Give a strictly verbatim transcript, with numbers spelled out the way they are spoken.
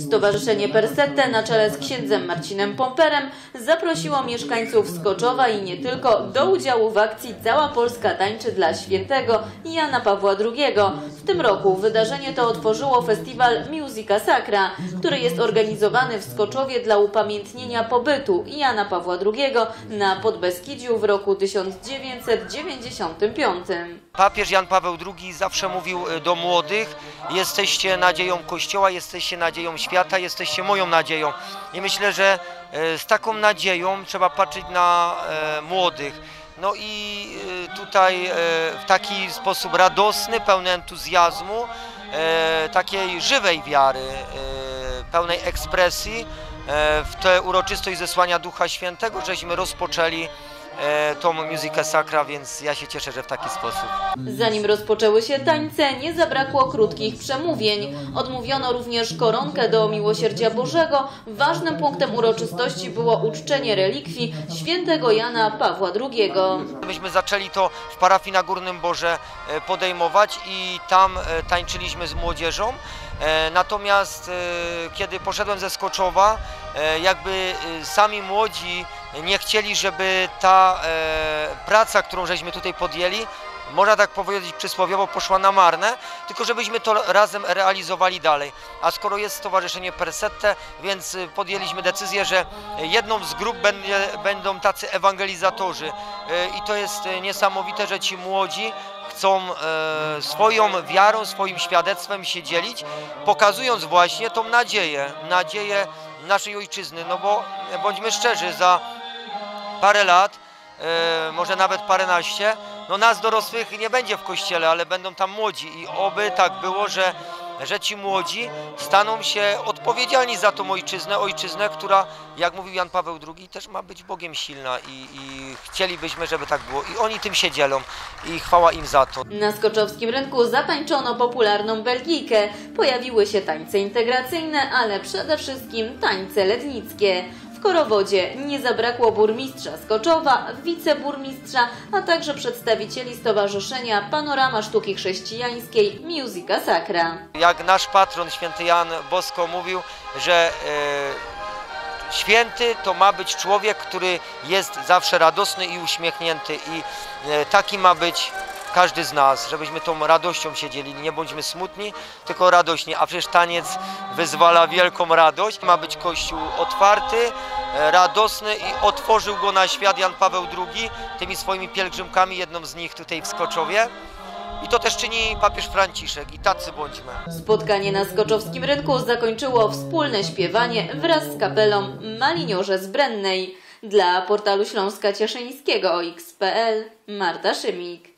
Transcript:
Stowarzyszenie Persette na czele z księdzem Marcinem Pomperem zaprosiło mieszkańców Skoczowa i nie tylko do udziału w akcji Cała Polska tańczy dla świętego Jana Pawła drugiego. W tym roku wydarzenie to otworzyło festiwal Musica Sacra, który jest organizowany w Skoczowie dla upamiętnienia pobytu Jana Pawła drugiego na Podbeskidziu w roku tysiąc dziewięćset dziewięćdziesiątym piątym. Papież Jan Paweł drugi zawsze mówił do młodych: jesteście nadzieją Kościoła, jesteście nadzieją świata, jesteście moją nadzieją. I myślę, że z taką nadzieją trzeba patrzeć na młodych. No i tutaj w taki sposób radosny, pełny entuzjazmu, takiej żywej wiary, pełnej ekspresji, w tę uroczystość zesłania Ducha Świętego żeśmy rozpoczęli tą Musica Sacra, więc ja się cieszę, że w taki sposób. Zanim rozpoczęły się tańce, nie zabrakło krótkich przemówień. Odmówiono również koronkę do Miłosierdzia Bożego. Ważnym punktem uroczystości było uczczenie relikwii świętego Jana Pawła drugiego. Myśmy zaczęli to w parafii na Górnym Borze podejmować i tam tańczyliśmy z młodzieżą. Natomiast kiedy poszedłem ze Skoczowa, jakby sami młodzi nie chcieli, żeby ta praca, którą żeśmy tutaj podjęli, można tak powiedzieć przysłowiowo, poszła na marne, tylko żebyśmy to razem realizowali dalej. A skoro jest Stowarzyszenie Persette, więc podjęliśmy decyzję, że jedną z grup będzie, będą tacy ewangelizatorzy. I to jest niesamowite, że ci młodzi chcą e, swoją wiarą, swoim świadectwem się dzielić, pokazując właśnie tą nadzieję, nadzieję naszej ojczyzny. No bo bądźmy szczerzy, za parę lat, e, może nawet paręnaście, no nas dorosłych nie będzie w kościele, ale będą tam młodzi i oby tak było, że, że ci młodzi staną się odpowiedzialni za tą ojczyznę, ojczyznę, która, jak mówił Jan Paweł drugi, też ma być Bogiem silna i, i chcielibyśmy, żeby tak było. I oni tym się dzielą i chwała im za to. Na skoczowskim rynku zatańczono popularną Belgijkę. Pojawiły się tańce integracyjne, ale przede wszystkim tańce letnickie. W Korowodzie nie zabrakło burmistrza Skoczowa, wiceburmistrza, a także przedstawicieli Stowarzyszenia Panorama Sztuki Chrześcijańskiej Musica Sacra. Jak nasz patron święty Jan Bosko mówił, że e, święty to ma być człowiek, który jest zawsze radosny i uśmiechnięty i e, taki ma być każdy z nas, żebyśmy tą radością się dzielili. Nie bądźmy smutni, tylko radośni, a przecież taniec wyzwala wielką radość. Ma być Kościół otwarty, radosny i otworzył go na świat Jan Paweł drugi tymi swoimi pielgrzymkami, jedną z nich tutaj w Skoczowie. I to też czyni papież Franciszek i tacy bądźmy. Spotkanie na skoczowskim rynku zakończyło wspólne śpiewanie wraz z kapelą Maliniorze z Brennej. Dla portalu Śląska Cieszyńskiego o X kropka p l Marta Szymik.